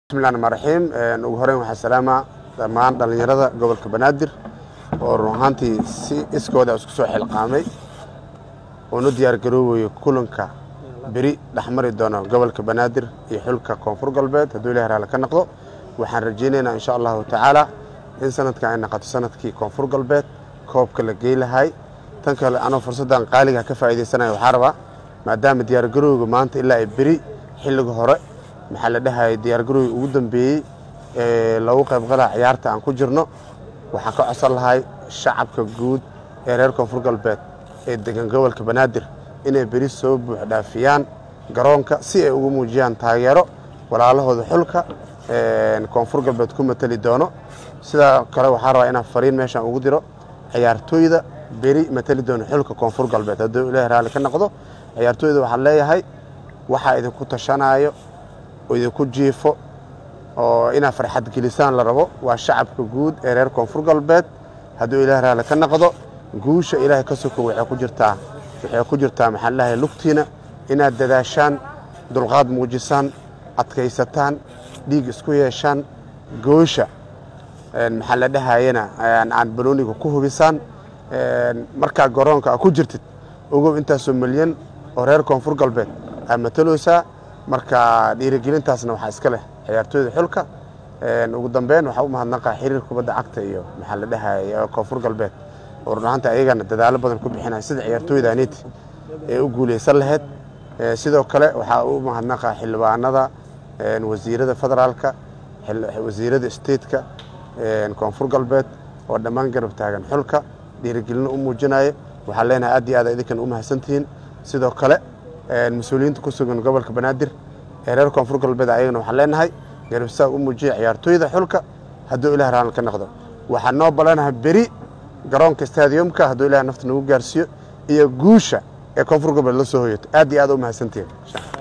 بسم الله الرحمن الرحيم ugu horeyn waxaan salaama dhammaan dhalinyarada gobolka Banaadir oo ruuxantii si iskooda isku soo xilqaamay oo nu diyaar garoowayo kulanka bari dhaxmari doono gobolka Banaadir iyo xulka Koonfur Galbeed haduu Ilaahay raali ka noqdo waxaan rajaynaynaa insha Allah taala in sanadkan ay noqoto sanadkii Koonfur Galbeed koobka la geeylahay tan kale ana fursadan qaaliga ka faa'iideysanayo waxa rabaa maadaama diyaar garowga maanta ilaa ay bari xilliga hore maxaa la dhahay diyaar garooy ugu dambeeyay lagu qayb galay ciyaarta aan ku jirno waxa ka codsan lahay shacabka guud ee reer Koonfur Galbeed ee degan gobolka Banaadir inay bari soo buux dhaafiyaan garoonka si ay ugu muujiyaan taageero walaalahooda xulka Koonfur Galbeed ku matali doono sida kale waxa rabaa inaan fariin meeshan ugu diro ciyaartooyda bari matali doono xulka Koonfur Galbeed haduu Ilaahay raali ka noqdo ciyaartooyda waxa leeyahay waxa idinku tashanayo idinku jiifo oo ina farxad gelisaan la rabo waa shacabka guud ee reer Koonfur Galbeed haduu Ilaahay raali ka noqdo guusha Ilaahay ka soo waxay ku jirtaa maxallaha lugtiina inaad dadaashaan dulqaad muujisaan adkaysataan dhiig isku yeeshaan goosha maxalla dhahayna aan banooniga ku hubisaan marka garoonka ku jirtid ugu inta Soomaaliyan oo reer Koonfur Galbeed ama taloosa marka dhiirigelintaasna waxa iska leh ciyaartooyda xulka ugu dambeyn waxa u mahadnaqa xiriirka kubadda cagta iyo maxaa la dhahay Koonfur Galbeed oo runta ayagana dadaalo badan ku bixinay sida ciyaartooyda aaniti ee u guuleysan lahayd sidoo kale waxa u mahadnaqa xilbaanada wasiirada federaalka wasiirada state-ka Koonfur Galbeed oo dhammaan garab taagan xulka dhiirigelin u muujinaya waxa leenahay aad iyo aad idinkan u mahadsantihiin sidoo kale مسؤولينta ku sugan gobolka Banaadir ee reer Koonfur Galbeed ayagana waxa leenahay garabsaag u muujiya ciyaartooyda xulka haduu Ilaahay raali ka noqdo waxa noo balanahay bari garoonka stadiumka haduu Ilaahay nafta nagu gaarsiyo iyo guusha ee Koonfur Galbeed la soo hoyato aad iyo aad u mahadsantihiin